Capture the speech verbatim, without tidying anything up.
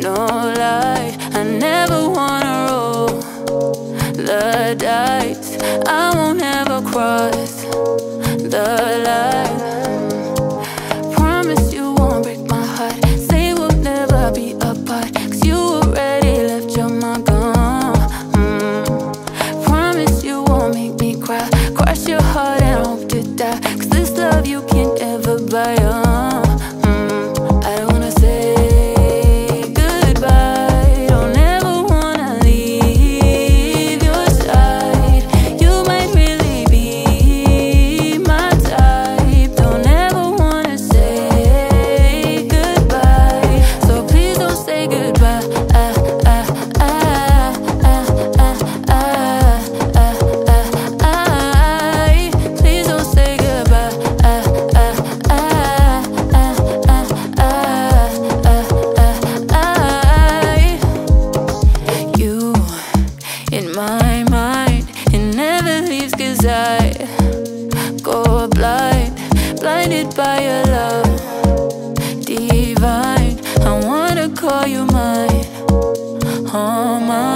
no lie, I never wanna roll the dice. I won't ever cross the line. Promise you won't break my heart. Say we'll never be apart, 'cause you already left your mark on. mm. Promise you won't make me cry. Cross your heart and hope to die, 'cause this love you can't ever buy. uh. mm. I don't wanna say goodbye, don't ever wanna leave your side. You might really be my type, don't ever wanna say goodbye. So please don't say goodbye. ah, ah, ah, ah, ah, ah, ah, ah, ah. Please don't say goodbye. ah, ah, ah, ah, ah, ah, ah, ah. You in my mind, it never leaves, 'cause I go blind, blinded by your love divine. I wanna call you mine, oh my.